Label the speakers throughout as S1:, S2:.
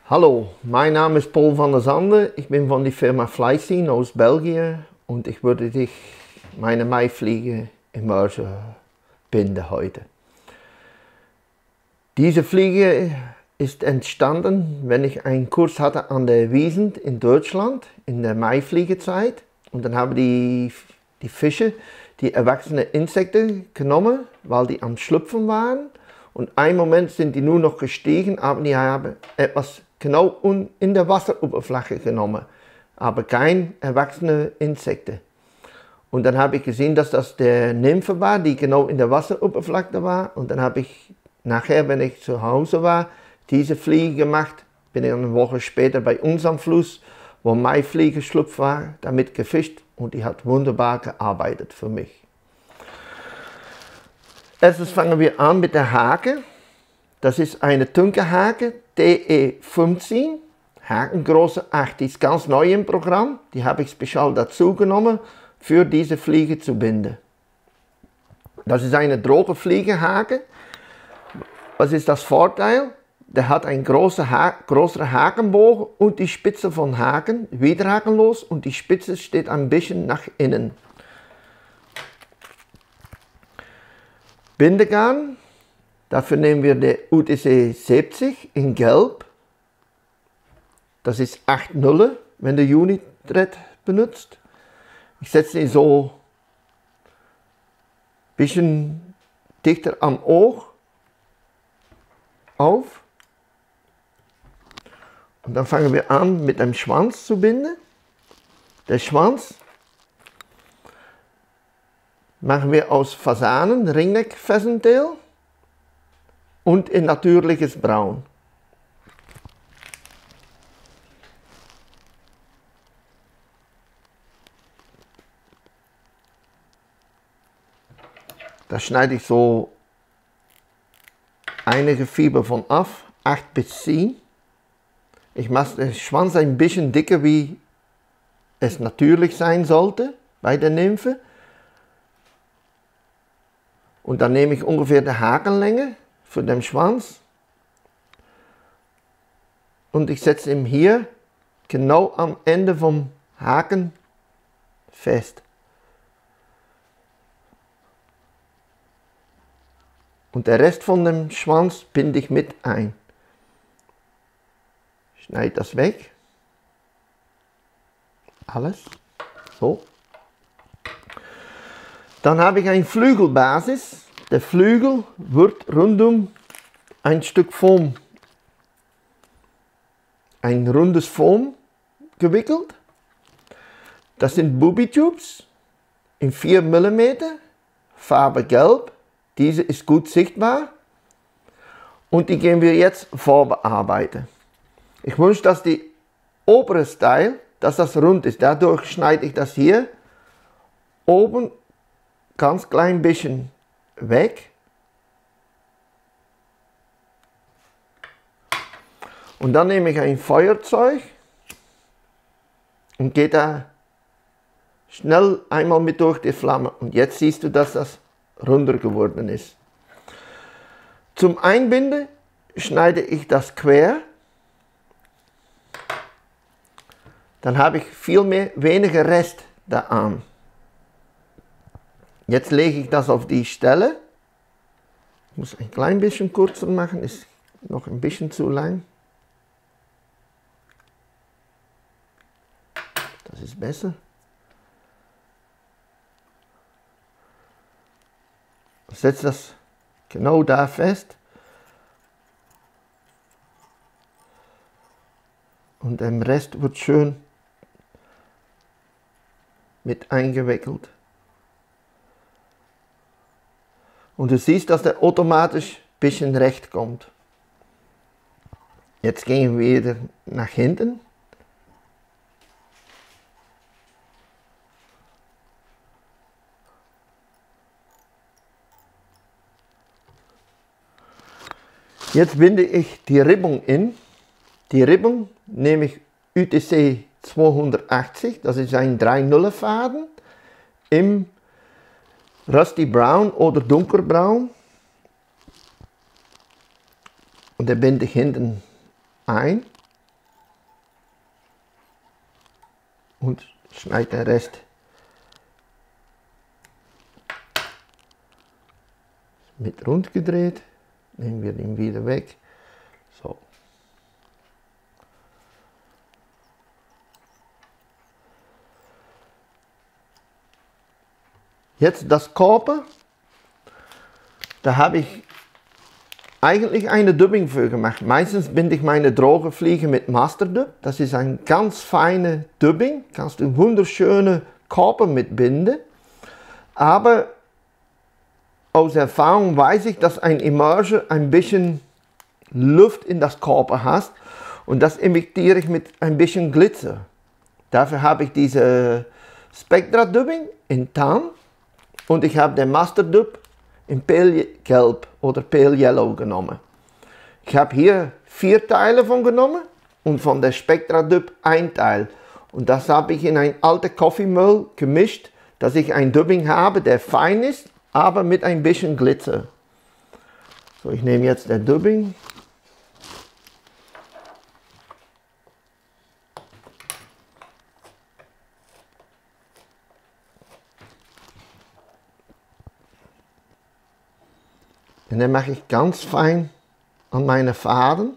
S1: Hallo, mein Name ist Paul van der Zande. Ich bin von der Firma Flyscene aus Belgien und ich würde dich meine Maifliege Immerser binden heute. Diese Fliege ist entstanden, wenn ich einen Kurs hatte an der Wiesent in Deutschland in der Maifliegezeit. Und dann haben die Fische die erwachsenen Insekten genommen, weil die am Schlüpfen waren. Und einen Moment sind die nur noch gestiegen, aber die haben etwas genau in der Wasseroberfläche genommen, aber kein erwachsene Insekten. Und dann habe ich gesehen, dass das der Nymphe war, die genau in der Wasseroberfläche war. Und dann habe ich nachher, wenn ich zu Hause war, diese Fliege gemacht. Bin ich eine Woche später bei uns am Fluss, wo Maifliege Schlupf war, damit gefischt und die hat wunderbar gearbeitet für mich. Erstens fangen wir an mit der Hake. Das ist eine Tunke-Hake, DE15, Hakengröße 8. Die ist ganz neu im Programm. Die habe ich speziell dazu genommen, für diese Fliege zu binden. Das ist eine droge Fliegehake. Was ist das Vorteil? Der hat einen größeren Hakenbogen und die Spitze von Haken, wieder hakenlos, und die Spitze steht ein bisschen nach innen. Bindegarn. Dafür nehmen wir den UTC 70 in Gelb. Das ist 8 Nullen, wenn der Unithread benutzt. Ich setze ihn so ein bisschen dichter am Ohr auf. Und dann fangen wir an mit dem Schwanz zu binden. Der Schwanz machen wir aus Fasanen, Ringneck-Pheasanttail. Und in natürliches Braun. Da schneide ich so einige Fieber von ab, 8 bis 10. Ich mache den Schwanz ein bisschen dicker, wie es natürlich sein sollte bei der Nymphe. Und dann nehme ich ungefähr die Hakenlänge für den Schwanz und ich setze ihn hier genau am Ende vom Haken fest. Und der Rest von dem Schwanz binde ich mit ein. Schneide das weg. Alles. So. Dann habe ich eine Flügelbasis. Der Flügel wird rundum ein Stück Foam, ein rundes Foam gewickelt. Das sind Booby Tubes in 4 mm, Farbe Gelb. Diese ist gut sichtbar und die gehen wir jetzt vorbearbeiten. Ich wünsche, dass die obere Teil, dass das rund ist. Dadurch schneide ich das hier oben ganz klein bisschen weg. Und dann nehme ich ein Feuerzeug und gehe da schnell einmal mit durch die Flamme. Und jetzt siehst du, dass das runder geworden ist. Zum Einbinden schneide ich das quer. Dann habe ich weniger Rest da an. Jetzt lege ich das auf die Stelle. Ich muss ein klein bisschen kürzer machen, ist noch ein bisschen zu lang. Das ist besser. Ich setze das genau da fest. Und der Rest wird schön mit eingewickelt. Und du siehst, dass der automatisch ein bisschen recht kommt. Jetzt gehen wir wieder nach hinten. Jetzt binde ich die Ribbung in. Die Ribbung nehme ich UTC 280, das ist ein 3-0 Faden im Rusty Brown oder Dunkelbraun. Und den binde ich hinten ein. und schneide den Rest mit rund gedreht. Nehmen wir den wieder weg. So. Jetzt das Korpen. Da habe ich eigentlich eine Dubbing für gemacht. Meistens binde ich meine Drogenfliege mit Masterdub. Das ist ein ganz feine Dubbing. Kannst du wunderschöne Korpen mitbinden. Aber aus Erfahrung weiß ich, dass ein Immerser ein bisschen Luft in das Korpen hast. Und das imitiere ich mit ein bisschen Glitzer. Dafür habe ich diese Spectra Dubbing in Tan. Und ich habe den Masterdub in Pale Gelb oder Pale Yellow genommen. Ich habe hier 4 Teile von genommen und von der Spectra Dub ein Teil. Und das habe ich in ein alte Kaffeemüll gemischt, dass ich ein Dubbing habe, der fein ist, aber mit ein bisschen Glitzer. So, ich nehme jetzt den Dubbing. Und dann mache ich ganz fein an meine Faden.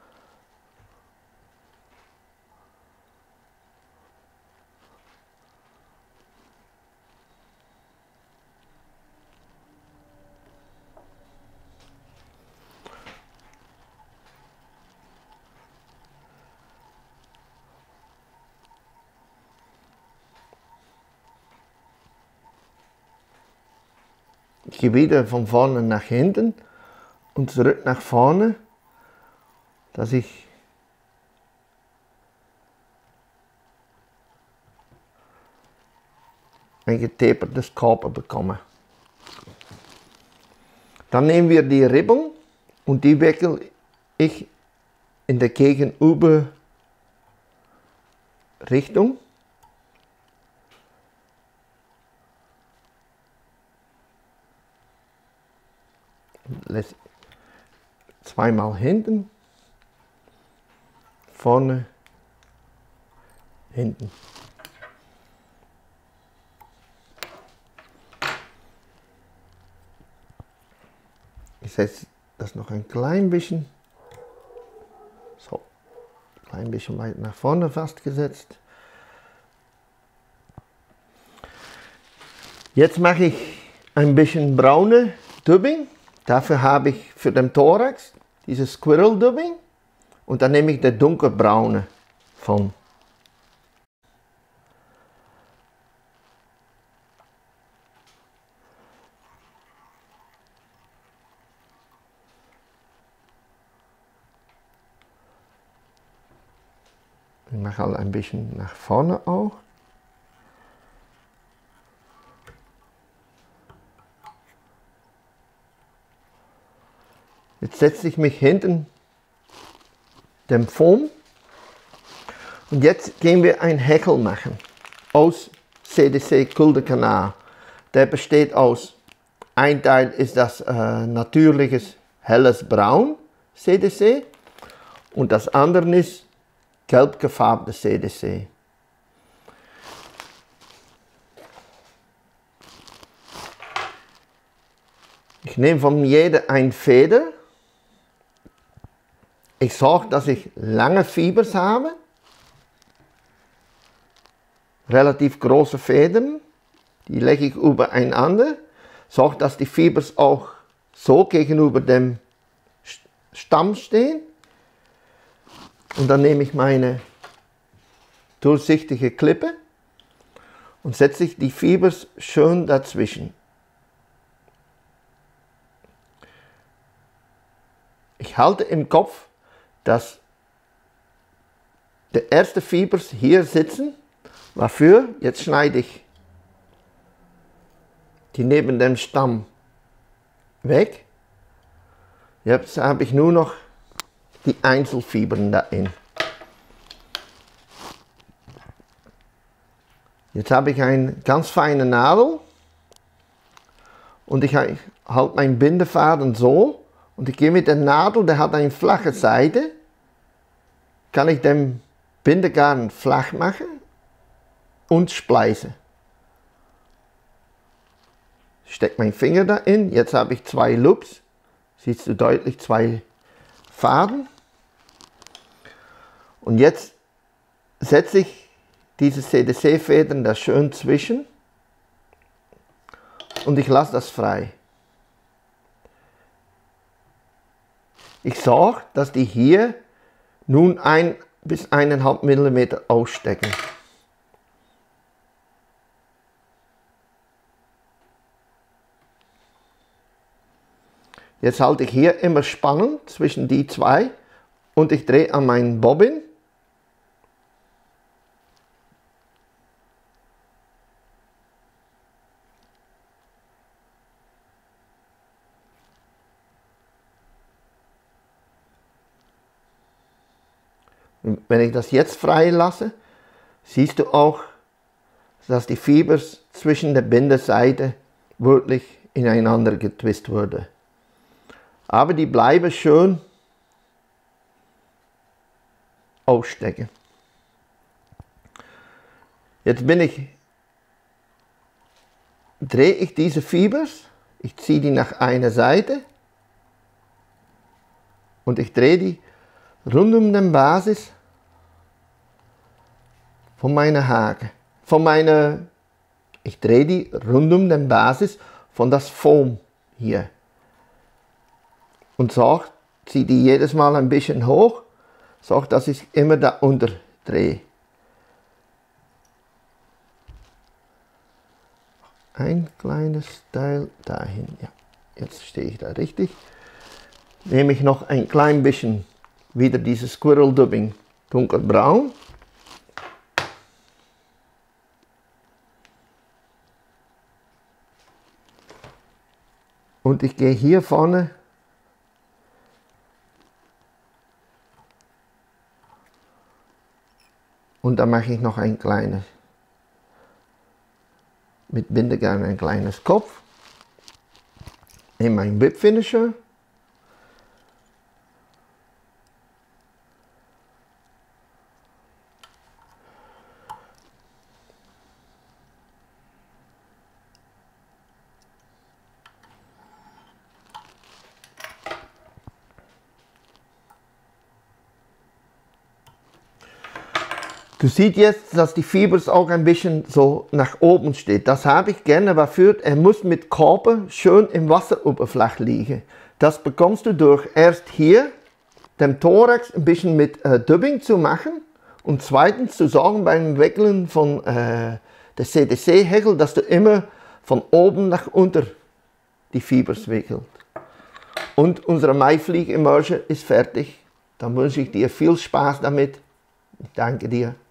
S1: Ich gehe wieder von vorne nach hinten und zurück nach vorne, dass ich ein getapertes Korpen bekomme. Dann nehmen wir die Ribbel und die wickel ich in der gegenüber Richtung. Zweimal hinten, vorne, hinten. Ich setze das noch ein klein bisschen, so, ein klein bisschen weit nach vorne festgesetzt. Jetzt mache ich ein bisschen braune Dubbing. Dafür habe ich für den Thorax dieses Squirrel Dubbing und dann nehme ich den dunkelbraune von. Ich mache halt ein bisschen nach vorne auch. Jetzt setze ich mich hinten dem Foam und jetzt gehen wir ein Häkel machen aus CDC Kuldekanal. Der besteht aus, ein Teil ist das natürliches helles Braun CDC und das andere ist gelb gefärbte CDC. Ich nehme von jeder ein Feder. Ich sorge, dass ich lange Fibers habe, relativ große Federn, die lege ich übereinander, sorge, dass die Fibers auch so gegenüber dem Stamm stehen und dann nehme ich meine durchsichtige Klippe und setze ich die Fibers schön dazwischen. Ich halte im Kopf, dass die ersten Fibers hier sitzen. Wofür? Jetzt schneide ich die neben dem Stamm weg. Jetzt habe ich nur noch die Einzelfibern darin. Jetzt habe ich eine ganz feine Nadel und ich halte meinen Bindefaden so. Und ich gehe mit der Nadel, der hat eine flache Seite, kann ich den Bindegarn flach machen und spleiße. Ich stecke meinen Finger da in, jetzt habe ich 2 Loops, siehst du deutlich 2 Faden. Und jetzt setze ich diese CDC-Federn da schön zwischen und ich lasse das frei. Ich sorge, dass die hier nun 1 bis 1,5 mm ausstecken. Jetzt halte ich hier immer Spannung zwischen die 2 und ich drehe an meinen Bobbin. Wenn ich das jetzt frei lasse, siehst du auch, dass die Fibers zwischen der Bindeseite wirklich ineinander getwistet wurde. Aber die bleiben schön ausstecken. Jetzt drehe ich diese Fibers, ich ziehe die nach einer Seite und ich drehe die rund um den Basis von meiner Haken. Ich drehe die rund um den Basis von das Foam hier. Und so ziehe die jedes Mal ein bisschen hoch, so dass ich immer da unter drehe. Ein kleines Teil dahin, ja. Jetzt stehe ich da richtig. Nehme ich noch ein klein bisschen wieder dieses Squirrel Dubbing dunkelbraun. Und ich gehe hier vorne und da mache ich noch ein kleines, mit Bindegarn ein kleines Kopf. Nehme mein Whip Finisher. Du siehst jetzt, dass die Fibers auch ein bisschen so nach oben steht. Das habe ich gerne, dafür er muss mit Körper schön im Wasseroberfläche liegen. Das bekommst du durch erst hier dem Thorax ein bisschen mit Dubbing zu machen und zweitens zu sorgen beim Wickeln von der CDC-Häkel, dass du immer von oben nach unten die Fibers wickelt. Und unsere Maiflieg Immersion ist fertig. Dann wünsche ich dir viel Spaß damit. Ich danke dir.